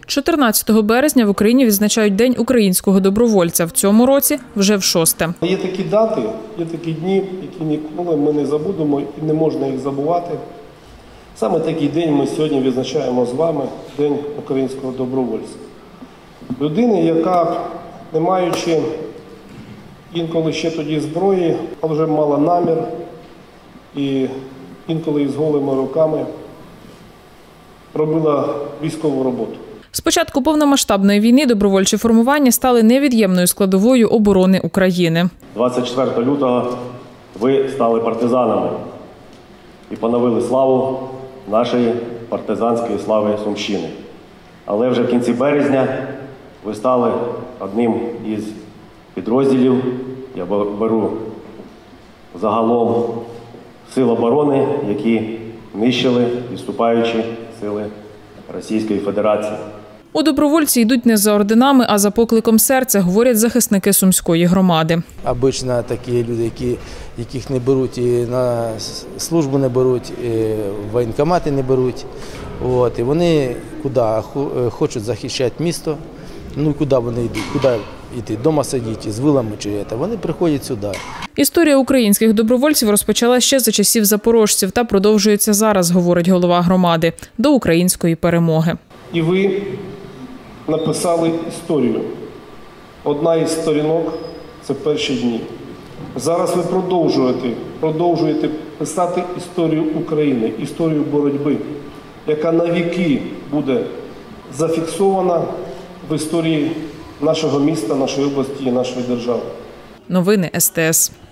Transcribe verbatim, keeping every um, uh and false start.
чотирнадцятого березня в Україні відзначають День українського добровольця. В цьому році вже в шосте. Є такі дати, є такі дні, які ніколи ми не забудемо і не можна їх забувати. Саме такий день ми сьогодні відзначаємо з вами – День українського добровольця. Людини, яка, не маючи інколи ще тоді зброї, але вже мала намір і інколи із голими руками робила військову роботу. З початку повномасштабної війни добровольчі формування стали невід'ємною складовою оборони України. двадцять четвертого лютого ви стали партизанами і поновили славу нашої партизанської слави Сумщини. Але вже в кінці березня ви стали одним із підрозділів, я беру загалом, сил оборони, які нищили відступаючі сили Російської Федерації. У добровольці йдуть не за орденами, а за покликом серця, говорять захисники Сумської громади. Обично такі люди, які, яких не беруть і на службу не беруть, і в воєнкомати не беруть. От, і вони куди хочуть захищати місто, ну куди вони йдуть, куди йти, вдома сидіти, з вилами чи це, вони приходять сюди. Історія українських добровольців розпочала ще за часів запорожців та продовжується зараз, говорить голова громади, до української перемоги. І ви написали історію. Одна із сторінок – це перші дні. Зараз ви продовжуєте, продовжуєте писати історію України, історію боротьби, яка навіки буде зафіксована в історії нашого міста, нашої області і нашої держави. Новини ес те ес.